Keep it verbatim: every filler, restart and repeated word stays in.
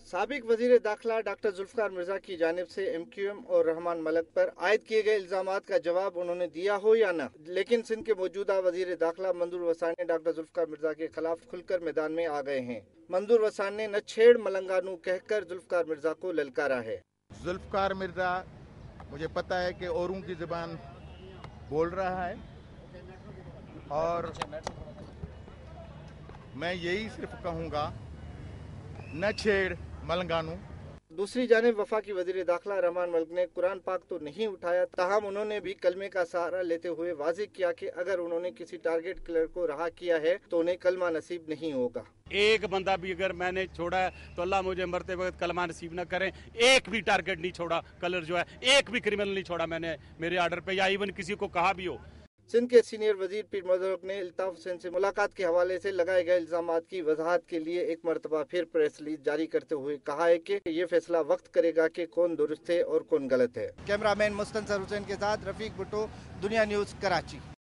साबिक वजीर दाखिला डॉक्टर जुल्फकार मिर्जा की जानिब से एम क्यू एम और रहमान मलिक पर आयद किए गए इल्जामात का जवाब उन्होंने दिया हो या न, लेकिन सिंध के मौजूदा वजीर दाखिला मंजूर वसानी ने डॉक्टर जुल्फकार मिर्जा के खिलाफ खुलकर मैदान में आ गए हैं। मंजूर वसानी ने न छेड़ मलंगानू कहकर जुल्फकार मिर्जा को ललकारा है। जुल्फकार मिर्जा मुझे पता है कि औरों की ज़बान बोल रहा है और मैं यही सिर्फ कहूँगा, न छेड़ मलंगानू। दूसरी जानिब वफाकी वजीर दाखिला रहमान मलिक ने कुरान पाक तो नहीं उठाया, ताहम उन्होंने भी कलमे का सहारा लेते हुए वाज़ेह किया कि अगर उन्होंने किसी टारगेट किलर को रहा किया है तो उन्हें कलमा नसीब नहीं होगा। एक बंदा भी अगर मैंने छोड़ा है तो अल्लाह मुझे मरते वक्त कलमा नसीब न करें। एक भी टारगेट नहीं छोड़ा, कलर जो है एक भी क्रिमिनल नहीं छोड़ा मैंने मेरे आर्डर पे, या इवन किसी को कहा भी हो। सिंध के सीनियर वजीर पीर मदरक ने अल्ताफ हुसैन से मुलाकात के हवाले से लगाए गए इल्जामात की वजाहत के लिए एक मरतबा फिर प्रेस रिलीज जारी करते हुए कहा है कि ये फैसला वक्त करेगा कि कौन दुरुस्त है और कौन गलत है। कैमरामैन मुस्तनसर हुसैन के साथ रफीक भुट्टो, दुनिया न्यूज़, कराची।